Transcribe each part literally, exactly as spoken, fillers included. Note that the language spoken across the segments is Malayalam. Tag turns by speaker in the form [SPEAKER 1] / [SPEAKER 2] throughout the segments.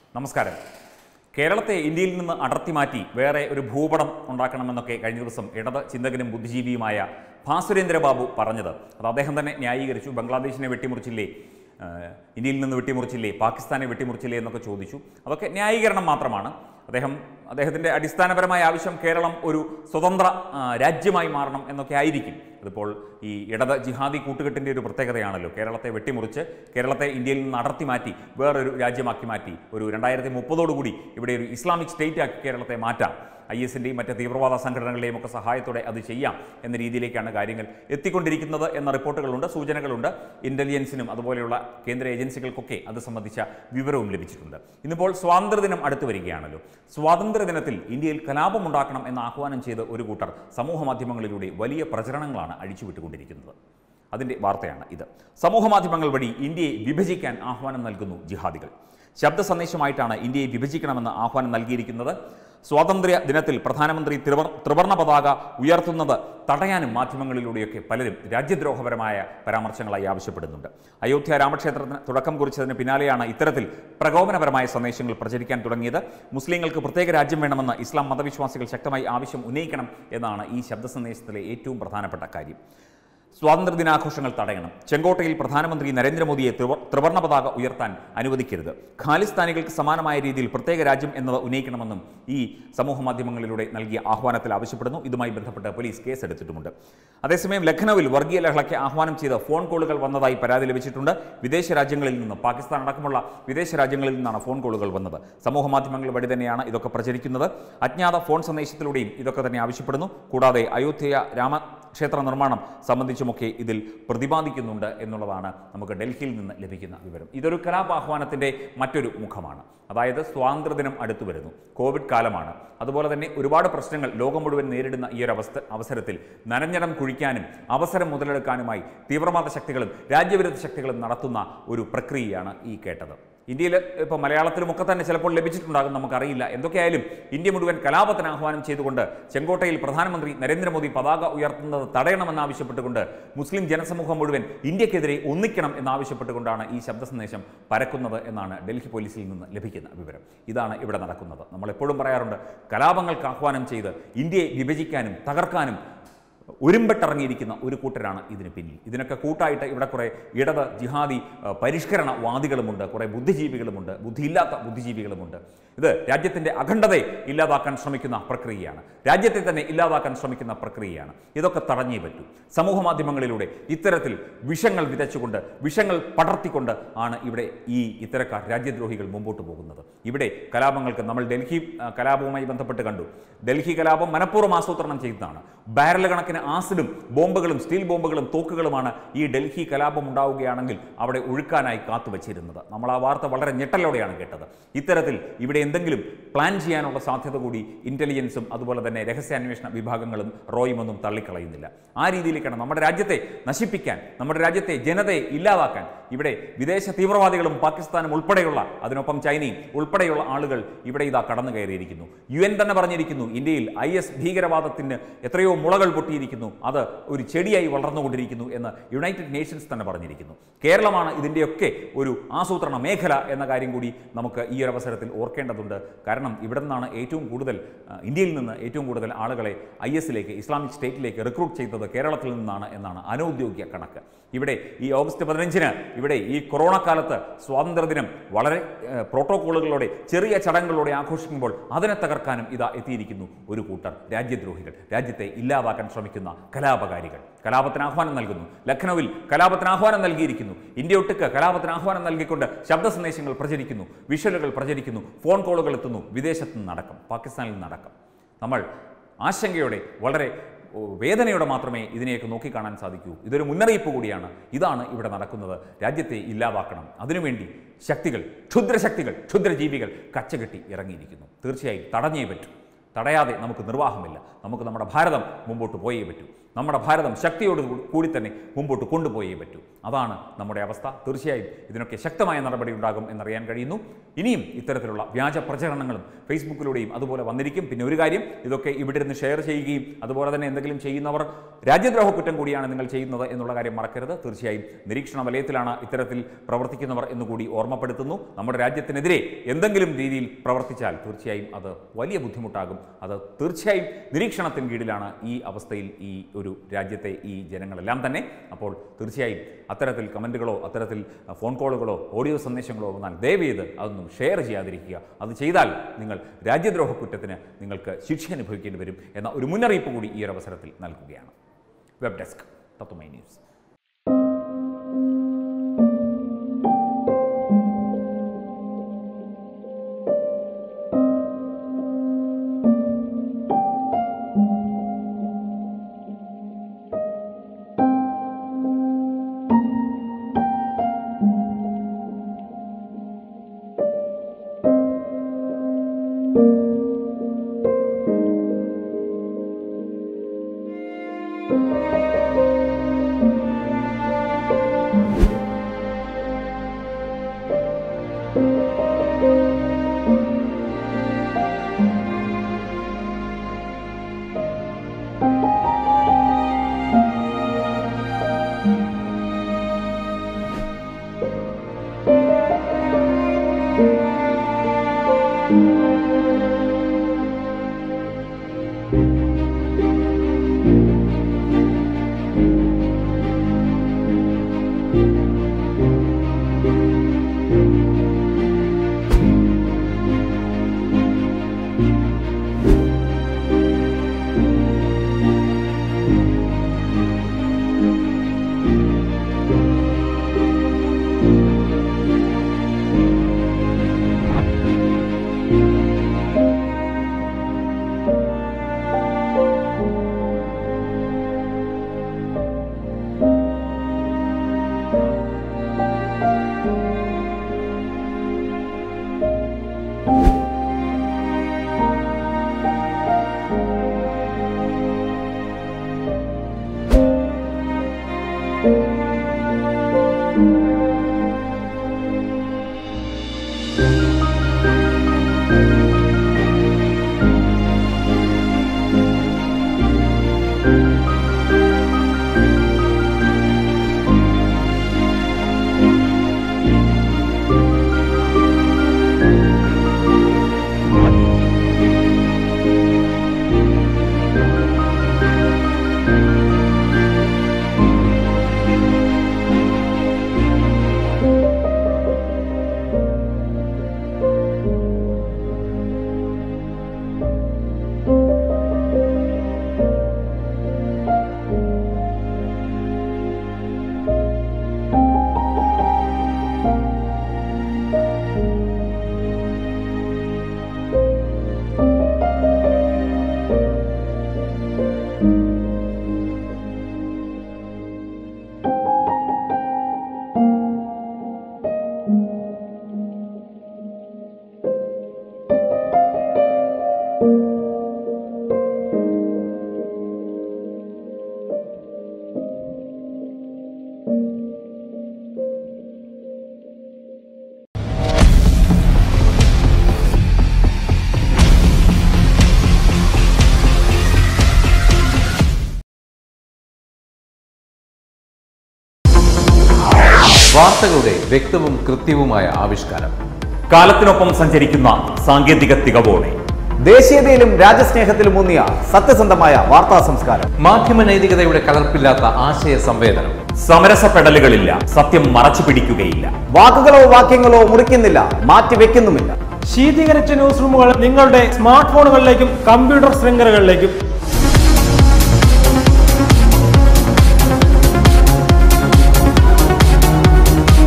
[SPEAKER 1] നമസ്കാരം. കേരളത്തെ ഇന്ത്യയിൽ നിന്ന് അടർത്തി മാറ്റി വേറെ ഒരു ഭൂപടം ഉണ്ടാക്കണമെന്നൊക്കെ കഴിഞ്ഞ ദിവസം ഇടത് ചിന്തകനും ബുദ്ധിജീവിയുമായ ഭാസുരേന്ദ്ര ബാബു പറഞ്ഞത് അത് അദ്ദേഹം തന്നെ ന്യായീകരിച്ചു. ബംഗ്ലാദേശിനെ വെട്ടിമുറിച്ചില്ലേ, ഇന്ത്യയിൽ നിന്ന് വെട്ടിമുറിച്ചില്ലേ, പാകിസ്ഥാനെ വെട്ടിമുറിച്ചില്ലേ എന്നൊക്കെ ചോദിച്ചു. അതൊക്കെ ന്യായീകരണം മാത്രമാണ്. അദ്ദേഹം അദ്ദേഹത്തിൻ്റെ അടിസ്ഥാനപരമായ ആവശ്യം കേരളം ഒരു സ്വതന്ത്ര രാജ്യമായി മാറണം എന്നൊക്കെ ആയിരിക്കും. അതിപ്പോൾ ഈ ഇടത് ജിഹാദി കൂട്ടുകെട്ടിൻ്റെ ഒരു പ്രത്യേകതയാണല്ലോ. കേരളത്തെ വെട്ടിമുറിച്ച് കേരളത്തെ ഇന്ത്യയിൽ നിന്ന് അടർത്തി മാറ്റി വേറൊരു രാജ്യമാക്കി മാറ്റി ഒരു രണ്ടായിരത്തി മുപ്പതോടുകൂടി ഇവിടെ ഒരു ഇസ്ലാമിക് സ്റ്റേറ്റ് ആക്കി കേരളത്തെ മാറ്റാം, ഐ എസിൻ്റെയും മറ്റ് തീവ്രവാദ സംഘടനകളുടെയും ഒക്കെ സഹായത്തോടെ അത് ചെയ്യാം എന്ന രീതിയിലേക്കാണ് കാര്യങ്ങൾ എത്തിക്കൊണ്ടിരിക്കുന്നത് എന്ന റിപ്പോർട്ടുകളുണ്ട്, സൂചനകളുണ്ട്. ഇൻ്റലിജൻസിനും അതുപോലെയുള്ള കേന്ദ്ര ഏജൻസികൾക്കൊക്കെ അത് സംബന്ധിച്ച വിവരവും ലഭിച്ചിട്ടുണ്ട്. ഇന്നിപ്പോൾ സ്വാതന്ത്ര്യദിനം അടുത്തു വരികയാണല്ലോ. സ്വാതന്ത്ര്യദിനത്തിൽ ഇന്ത്യയിൽ കലാപമുണ്ടാക്കണം എന്ന ആഹ്വാനം ചെയ്ത് ഒരു കൂട്ടർ സമൂഹ മാധ്യമങ്ങളിലൂടെ വലിയ പ്രചരണങ്ങളാണ് അഴിച്ചുവിട്ടുകൊണ്ടിരിക്കുന്നത്. അതിൻ്റെ വാർത്തയാണ് ഇത്. സമൂഹ മാധ്യമങ്ങൾ വഴി ഇന്ത്യയെ വിഭജിക്കാൻ ആഹ്വാനം നൽകുന്നു ജിഹാദികൾ. ശബ്ദ സന്ദേശമായിട്ടാണ് ഇന്ത്യയെ വിഭജിക്കണമെന്ന് ആഹ്വാനം നൽകിയിരിക്കുന്നത്. സ്വാതന്ത്ര്യ ദിനത്തിൽ പ്രധാനമന്ത്രി ത്രിവർ ത്രിവർണ്ണ പതാക ഉയർത്തുന്നത് തടയാനും മാധ്യമങ്ങളിലൂടെയൊക്കെ പലരും രാജ്യദ്രോഹപരമായ പരാമർശങ്ങളായി ആവശ്യപ്പെടുന്നുണ്ട്. അയോധ്യ രാമക്ഷേത്രത്തിന് തുടക്കം കുറിച്ചതിന് പിന്നാലെയാണ് ഇത്തരത്തിൽ പ്രകോപനപരമായ സന്ദേശങ്ങൾ പ്രചരിക്കാൻ തുടങ്ങിയത്. മുസ്ലിങ്ങൾക്ക് പ്രത്യേക രാജ്യം വേണമെന്ന് ഇസ്ലാം മതവിശ്വാസികൾ ശക്തമായി ആവശ്യം ഉന്നയിക്കണം എന്നാണ് ഈ ശബ്ദ സന്ദേശത്തിലെ ഏറ്റവും പ്രധാനപ്പെട്ട കാര്യം. സ്വാതന്ത്ര്യദിനാഘോഷങ്ങൾ തടയണം. ചെങ്കോട്ടയിൽ പ്രധാനമന്ത്രി നരേന്ദ്രമോദിയെ ത്രിവർണ്ണ പതാക ഉയർത്താൻ അനുവദിക്കരുത്. ഖാലിസ്ഥാനികൾക്ക് സമാനമായ രീതിയിൽ പ്രത്യേക രാജ്യം എന്നത് ഉന്നയിക്കണമെന്നും ഈ സമൂഹ മാധ്യമങ്ങളിലൂടെ നൽകിയ ആഹ്വാനത്തിൽ ആവശ്യപ്പെടുന്നു. ഇതുമായി ബന്ധപ്പെട്ട് പോലീസ് കേസെടുത്തിട്ടുമുണ്ട്. അതേസമയം ലഖ്നൌവിൽ വർഗീയ ലഹളയ്ക്ക് ആഹ്വാനം ചെയ്ത് ഫോൺ കോളുകൾ വന്നതായി പരാതി ലഭിച്ചിട്ടുണ്ട്. വിദേശ രാജ്യങ്ങളിൽ നിന്ന്, പാകിസ്ഥാൻ അടക്കമുള്ള വിദേശ രാജ്യങ്ങളിൽ നിന്നാണ് ഫോൺ കോളുകൾ വന്നത്. സമൂഹ മാധ്യമങ്ങൾ വഴി തന്നെയാണ് ഇതൊക്കെ പ്രചരിക്കുന്നത്. അജ്ഞാത ഫോൺ സന്ദേശത്തിലൂടെയും ഇതൊക്കെ തന്നെ ആവശ്യപ്പെടുന്നു. കൂടാതെ അയോധ്യ രാമ ക്ഷേത്ര നിർമ്മാണം സംബന്ധിച്ചുമൊക്കെ ഇതിൽ പ്രതിപാദിക്കുന്നുണ്ട് എന്നുള്ളതാണ് നമുക്ക് ഡൽഹിയിൽ നിന്ന് ലഭിക്കുന്ന വിവരം. ഇതൊരു കലാപാഹ്വാനത്തിൻ്റെ മറ്റൊരു മുഖമാണ്. അതായത് സ്വാതന്ത്ര്യദിനം അടുത്തു വരുന്നു, കോവിഡ് കാലമാണ്. അതുപോലെ തന്നെ ഒരുപാട് പ്രശ്നങ്ങൾ ലോകം മുഴുവൻ നേരിടുന്ന ഈ ഒരു അവസ്ഥ അവസരത്തിൽ നനഞ്ഞടം കുഴിക്കാനും അവസരം മുതലെടുക്കാനുമായി തീവ്രവാദ ശക്തികളും രാജ്യവിരുദ്ധ ശക്തികളും നടത്തുന്ന ഒരു പ്രക്രിയയാണ് ഈ കേട്ടത്. ഇന്ത്യയിൽ ഇപ്പോൾ മലയാളത്തിലുമൊക്കെ തന്നെ ചിലപ്പോൾ ലഭിച്ചിട്ടുണ്ടാകും, നമുക്കറിയില്ല. എന്തൊക്കെയായാലും ഇന്ത്യ മുഴുവൻ കലാപത്തിന് ആഹ്വാനം ചെയ്തുകൊണ്ട് ചെങ്കോട്ടയിൽ പ്രധാനമന്ത്രി നരേന്ദ്രമോദി പതാക ഉയർത്തുന്നത് തടയണമെന്നാവശ്യപ്പെട്ടുകൊണ്ട് മുസ്ലിം ജനസമൂഹം മുഴുവൻ ഇന്ത്യക്കെതിരെ ഒന്നിക്കണം എന്നാവശ്യപ്പെട്ടുകൊണ്ടാണ് ഈ ശബ്ദ സന്ദേശം പരക്കുന്നത് എന്നാണ് ഡൽഹി പോലീസിൽ നിന്ന് ലഭിക്കുന്ന വിവരം. ഇതാണ് ഇവിടെ നടക്കുന്നത്. നമ്മളെപ്പോഴും പറയാറുണ്ട്, കലാപങ്ങൾക്ക് ആഹ്വാനം ചെയ്ത് ഇന്ത്യയെ വിഭജിക്കാനും തകർക്കാനും ഒരുമ്പെട്ടിറങ്ങിയിരിക്കുന്ന ഒരു കൂട്ടരാണ് ഇതിന് പിന്നിൽ. ഇതിനൊക്കെ കൂട്ടായിട്ട് ഇവിടെ കുറേ ഇടത് ജിഹാദി പരിഷ്കരണവാദികളുമുണ്ട്, കുറേ ബുദ്ധിജീവികളുമുണ്ട്, ബുദ്ധിയില്ലാത്ത ബുദ്ധിജീവികളുമുണ്ട്. ഇത് രാജ്യത്തിൻ്റെ അഖണ്ഡതയെ ഇല്ലാതാക്കാൻ ശ്രമിക്കുന്ന പ്രക്രിയയാണ്, രാജ്യത്തെ തന്നെ ഇല്ലാതാക്കാൻ ശ്രമിക്കുന്ന പ്രക്രിയയാണ്. ഇതൊക്കെ തടഞ്ഞേ പറ്റൂ. സമൂഹ മാധ്യമങ്ങളിലൂടെ ഇത്തരത്തിൽ വിഷങ്ങൾ വിതച്ചുകൊണ്ട്, വിഷങ്ങൾ പടർത്തിക്കൊണ്ട് ആണ് ഇവിടെ ഈ ഇത്തരക്കാർ രാജ്യദ്രോഹികൾ മുമ്പോട്ട് പോകുന്നത്. ഇവിടെ കലാപങ്ങൾക്ക് നമ്മൾ ഡൽഹി കലാപവുമായി ബന്ധപ്പെട്ട് കണ്ടു. ഡൽഹി കലാപം മനഃപൂർവ്വം ആസൂത്രണം ചെയ്തതാണ്. ബാരൽ കണക്കിന് ആസിഡും ബോംബുകളും സ്റ്റീൽ ബോംബുകളും തോക്കുകളുമാണ് ഈ ഡൽഹി കലാപം ഉണ്ടാവുകയാണെങ്കിൽ അവിടെ ഒഴുക്കാനായി കാത്തുവച്ചിരുന്നത്. നമ്മൾ ആ വാർത്ത വളരെ ഞെട്ടലോടെയാണ് കേട്ടത്. ഇത്തരത്തിൽ ഇവിടെ എന്തെങ്കിലും പ്ലാൻ ചെയ്യാനുള്ള സാധ്യത കൂടി ഇൻ്റലിജൻസും അതുപോലെ തന്നെ രഹസ്യാന്വേഷണ വിഭാഗങ്ങളും റോയും ഒന്നും തള്ളിക്കളയുന്നില്ല. ആ രീതിയിലേക്കാണ് നമ്മുടെ രാജ്യത്തെ നശിപ്പിക്കാൻ, നമ്മുടെ രാജ്യത്തെ ജനതയെ ഇല്ലാതാക്കാൻ ഇവിടെ വിദേശ തീവ്രവാദികളും പാകിസ്ഥാനും ഉൾപ്പെടെയുള്ള, അതിനൊപ്പം ചൈനയും ഉൾപ്പെടെയുള്ള ആളുകൾ ഇവിടെ ഇതാ കടന്നു കയറിയിരിക്കുന്നു. യു എൻ തന്നെ പറഞ്ഞിരിക്കുന്നു, ഇന്ത്യയിൽ ഐ എസ് ഭീകരവാദത്തിന് എത്രയോ മുളകൾ പൊട്ടിയിരിക്കുന്നു, അത് ഒരു ചെടിയായി വളർന്നുകൊണ്ടിരിക്കുന്നു എന്ന് യുണൈറ്റഡ് നേഷൻസ് തന്നെ പറഞ്ഞിരിക്കുന്നു. കേരളമാണ് ഇതിൻ്റെയൊക്കെ ഒരു ആസൂത്രണ മേഖല എന്ന കാര്യം കൂടി നമുക്ക് ഈ ഒരു അവസരത്തിൽ ഓർക്കേണ്ടതുണ്ട്. കാരണം ഇവിടെ നിന്നാണ് ഏറ്റവും കൂടുതൽ, ഇന്ത്യയിൽ നിന്ന് ഏറ്റവും കൂടുതൽ ആളുകളെ ഐ എസിലേക്ക്, ഇസ്ലാമിക് സ്റ്റേറ്റിലേക്ക് റിക്രൂട്ട് ചെയ്തത് കേരളത്തിൽ നിന്നാണ് എന്നാണ് അനൗദ്യോഗിക കണക്ക്. ഇവിടെ ഈ ഓഗസ്റ്റ് പതിനഞ്ചിന് ഇവിടെ ഈ കൊറോണ കാലത്ത് സ്വാതന്ത്ര്യദിനം വളരെ പ്രോട്ടോക്കോളുകളോടെ, ചെറിയ ചടങ്ങുകളോടെ ആഘോഷിക്കുമ്പോൾ അതിനെ തകർക്കാനും ഇതാ എത്തിയിരിക്കുന്നു ഒരു കൂട്ടർ രാജ്യദ്രോഹികൾ, രാജ്യത്തെ ഇല്ലാതാക്കാൻ ശ്രമിക്കുന്ന കലാപകാരികൾ. കലാപത്തിന് ആഹ്വാനം നൽകുന്നു. ലഖ്നൌവിൽ കലാപത്തിന് ആഹ്വാനം നൽകിയിരിക്കുന്നു. ഇന്ത്യ ഒട്ടുക്ക് കലാപത്തിന് ആഹ്വാനം നൽകിക്കൊണ്ട് ശബ്ദ സന്ദേശങ്ങൾ പ്രചരിക്കുന്നു, വിഷ്വലുകൾ പ്രചരിക്കുന്നു, ഫോൺ കോളുകൾ എത്തുന്നു, വിദേശത്ത് നിന്നടക്കം, പാകിസ്ഥാനിൽ നിന്നടക്കം. നമ്മൾ ആശങ്കയോടെ, വളരെ വേദനയോടെ മാത്രമേ ഇതിനെയൊക്കെ നോക്കിക്കാണാൻ സാധിക്കൂ. ഇതൊരു മുന്നറിയിപ്പ് കൂടിയാണ്. ഇതാണ് ഇവിടെ നടക്കുന്നത്. രാജ്യത്തെ ഇല്ലാതാക്കണം. അതിനുവേണ്ടി ശക്തികൾ, ക്ഷുദ്രശക്തികൾ, ക്ഷുദ്രജീവികൾ കച്ചകെട്ടി ഇറങ്ങിയിരിക്കുന്നു. തീർച്ചയായും തടഞ്ഞേ പറ്റൂ. തടയാതെ നമുക്ക് നിർവാഹമില്ല. നമുക്ക് നമ്മുടെ ഭാരതം മുമ്പോട്ട് പോയേ പറ്റൂ. നമ്മുടെ ഭാരതം ശക്തിയോട് കൂടി തന്നെ മുമ്പോട്ട് കൊണ്ടുപോയേ പറ്റൂ. അതാണ് നമ്മുടെ അവസ്ഥ. തീർച്ചയായും ഇതിനൊക്കെ ശക്തമായ നടപടി ഉണ്ടാകും എന്നറിയാൻ കഴിയുന്നു. ഇനിയും ഇത്തരത്തിലുള്ള വ്യാജ പ്രചരണങ്ങളും ഫേസ്ബുക്കിലൂടെയും അതുപോലെ വന്നിരിക്കും. പിന്നെ ഒരു കാര്യം, ഇതൊക്കെ ഇവിടെ ഇരുന്ന് ഷെയർ ചെയ്യുകയും അതുപോലെ തന്നെ എന്തെങ്കിലും ചെയ്യുന്നവർ രാജ്യദ്രോഹ കുറ്റം കൂടിയാണ് നിങ്ങൾ ചെയ്യുന്നത് എന്നുള്ള കാര്യം മറക്കരുത്. തീർച്ചയായും നിരീക്ഷണ വലയത്തിലാണ് ഇത്തരത്തിൽ പ്രവർത്തിക്കുന്നവർ എന്നുകൂടി ഓർമ്മപ്പെടുത്തുന്നു. നമ്മുടെ രാജ്യത്തിനെതിരെ എന്തെങ്കിലും രീതിയിൽ പ്രവർത്തിച്ചാൽ തീർച്ചയായും അത് വലിയ ബുദ്ധിമുട്ടാകും. അത് തീർച്ചയായും നിരീക്ഷണത്തിന് കീഴിലാണ് ഈ അവസ്ഥയിൽ ഈ ഒരു രാജ്യത്തെ ഈ ജനങ്ങളെല്ലാം തന്നെ. അപ്പോൾ തീർച്ചയായും അത്തരത്തിൽ കമൻറ്റുകളോ അത്തരത്തിൽ ഫോൺ കോളുകളോ ഓഡിയോ സന്ദേശങ്ങളോ വന്നാൽ ദയവേത് അതൊന്നും ഷെയർ ചെയ്യാതിരിക്കുക. അത് ചെയ്താൽ നിങ്ങൾ രാജ്യദ്രോഹ കുറ്റത്തിന് നിങ്ങൾക്ക് ശിക്ഷ അനുഭവിക്കേണ്ടി വരും എന്ന ഒരു മുന്നറിയിപ്പ് കൂടി ഈ ഒരു അവസരത്തിൽ നൽകുകയാണ്. Web desk Tatwamayi news.
[SPEAKER 2] വാർത്തകളുടെ വ്യക്തവും കൃത്യവുമായ ആവിഷ്കാരം,
[SPEAKER 1] കാലത്തിനൊപ്പം സഞ്ചരിക്കുന്ന സാങ്കേതിക തികവോടെ,
[SPEAKER 3] ദേശീയതയിലും രാജ്യസ്നേഹത്തിലും ഊന്നിയ സത്യസന്ധമായ വാർത്താ സംസ്കാരം,
[SPEAKER 2] മാധ്യമ നൈതികതയുടെ കലർപ്പില്ലാത്ത ആശയ സംവേദനം,
[SPEAKER 1] സമരസപ്പെടലുകളില്ല, സത്യം മറച്ചു പിടിക്കുകയില്ല,
[SPEAKER 3] വാക്കുകളോ വാക്യങ്ങളോ മുറിക്കുന്നില്ല, മാറ്റിവെക്കുന്നുമില്ല.
[SPEAKER 4] ശീതീകരിച്ച ന്യൂസ് റൂമുകൾ നിങ്ങളുടെ സ്മാർട്ട് ഫോണുകളിലേക്കും കമ്പ്യൂട്ടർ ശൃംഖലകളിലേക്കും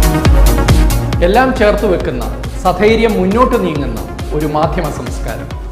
[SPEAKER 5] എല്ലാം ചേർത്ത് വെക്കുന്ന, സധൈര്യം മുന്നോട്ട് നീങ്ങുന്ന ഒരു മാധ്യമ സംസ്കാരം.